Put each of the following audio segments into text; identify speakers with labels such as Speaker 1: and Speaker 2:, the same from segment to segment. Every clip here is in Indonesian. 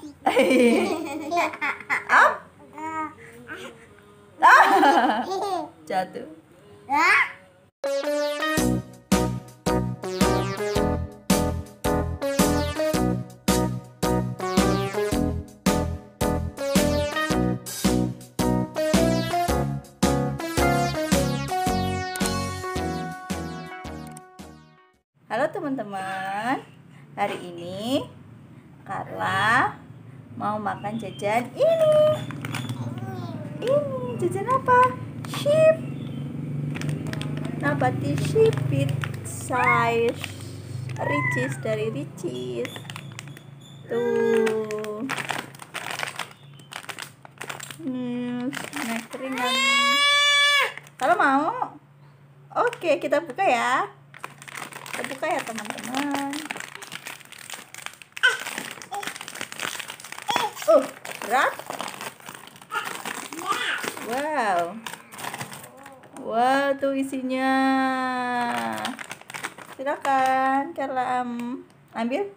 Speaker 1: Up. Jatuh. Halo teman-teman, hari ini Carla mau makan jajan ini. Ini jajan apa? Sheep. Nabati sheep with size Ricis dari Ricis. Tuh. Snack ringan. Kalau mau, oke kita buka ya. Kita buka ya teman-teman. Berat. Wow, tuh isinya. Silakan Carla ambil.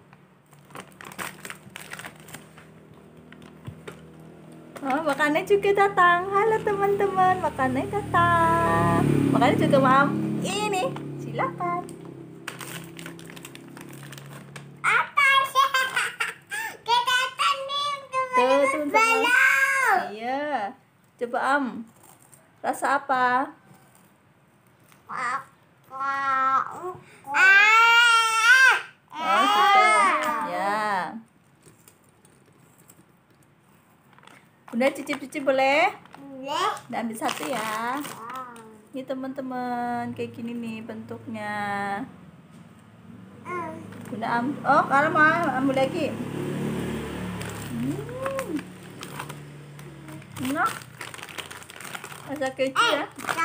Speaker 1: Oh, makannya juga datang. Halo teman-teman, makannya datang. Makannya juga Mam. Ini, silakan. Tuh, teman-teman. Iya. Coba rasa apa? Oh, gitu. Ya. Bunda cicip-cicip boleh? Boleh. Dan ambil satu ya. Ini teman-teman, kayak gini nih bentuknya. Bunda oh, kalau mau ambil lagi. Enak. Rasa keju ya.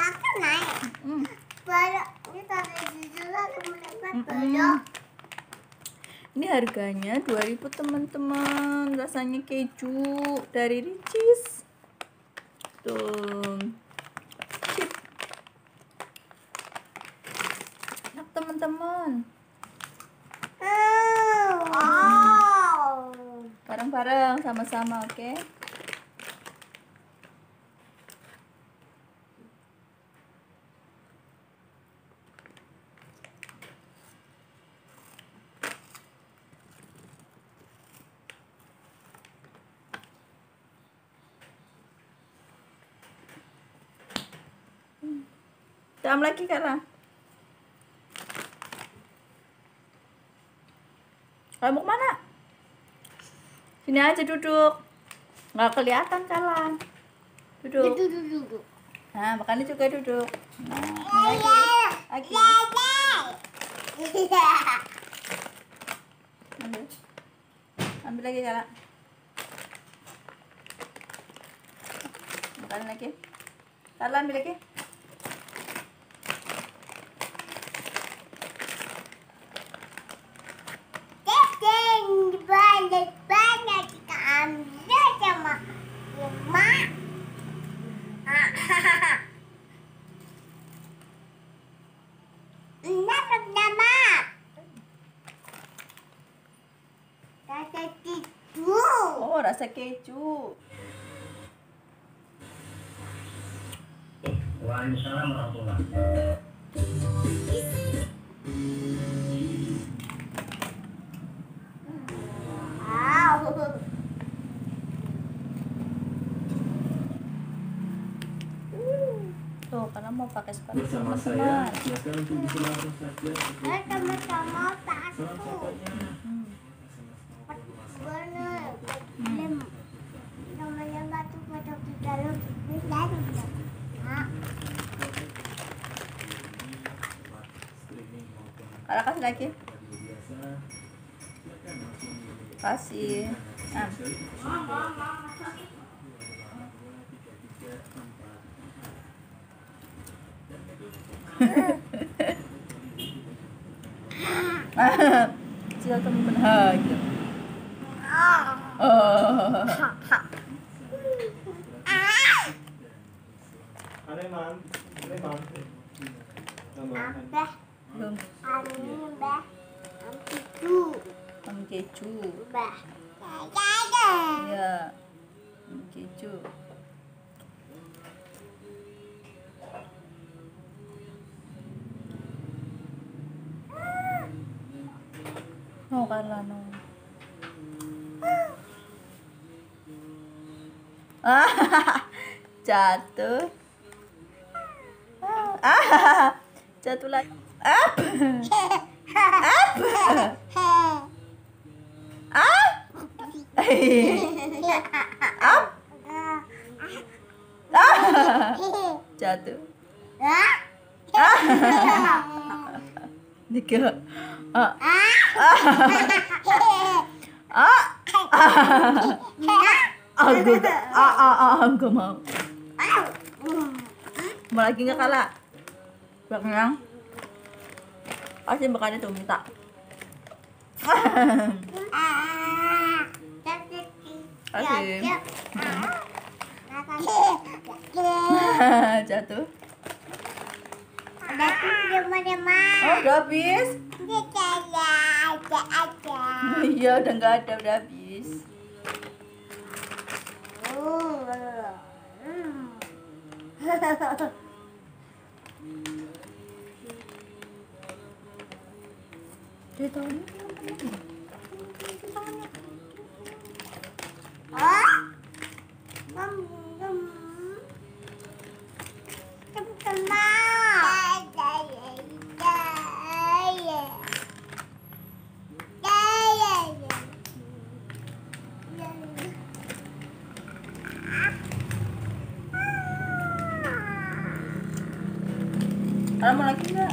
Speaker 1: Ini harganya 2.000 teman-teman. Rasanya keju dari Ricis. Tuh. Chip. Enak teman-teman. Bareng-bareng sama-sama, oke? Dalam lagi Carla. Kalau mau kemana? Sini aja duduk. Nggak kelihatan Carla. Duduk. Nah, makannya juga duduk. Nah, lagi. Ambil lagi Carla. Makan lagi. Carla ambil lagi.
Speaker 2: Banyak kita ambil sama emak. Rasa keju.
Speaker 1: Oh, rasa keju.
Speaker 3: Waalaikumsalam warahmatullahi wabarakatuh.
Speaker 1: Tuh, karena mau pakai sepatu
Speaker 3: Bersama
Speaker 1: teman-teman.
Speaker 3: saya, silakan untuk bisa langsung saja.
Speaker 2: Sama-sama satu. Namanya batu-batu di dalam.
Speaker 1: Kalau kasih lagi. Kasih. Sila teman-teman gitu. Belum. Keju. Ya, keju. No kalah no. Jatuh. Jatuh lagi. Up. Jatuh. Nika. Enggak mau. Mau lagi nggak kalah? Belakang. Pasti makannya tuh minta. Asyik. Jatuh. Oh, udah habis? Iya, udah nggak ada, udah habis. Dia tahu ini mau lagi nggak?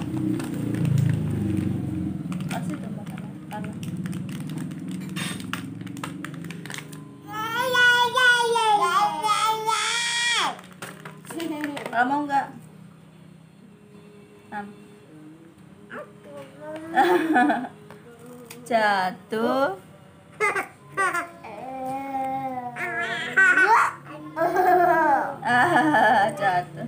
Speaker 1: Kasih tuh makanan. Kalau mau nggak? Jatuh. Jatuh.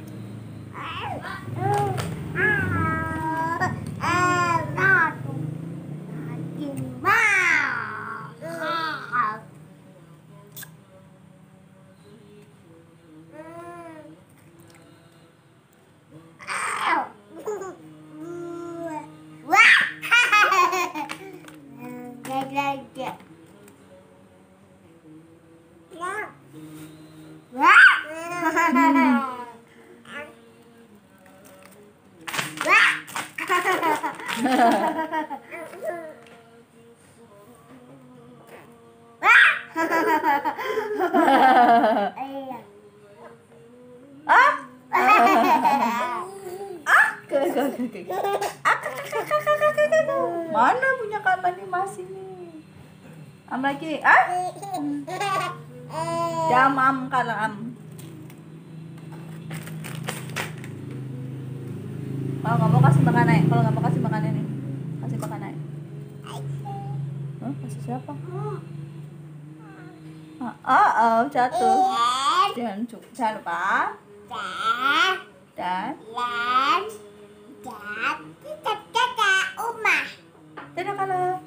Speaker 1: Mana punya kanan nih masih nih. Am lagi. Am kalau am. Kalau nggak mau kasih makan naik. Kalau nggak mau kasih makan ini, kasih makan naik. Kasih siapa? Jatuh. Jangan lupa. Dan. Dadah kalau.